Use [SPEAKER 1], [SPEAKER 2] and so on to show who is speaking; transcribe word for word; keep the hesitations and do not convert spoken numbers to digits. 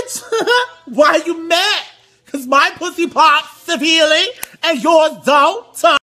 [SPEAKER 1] bitch. Why you mad? Cause my pussy pops severely and yours don't.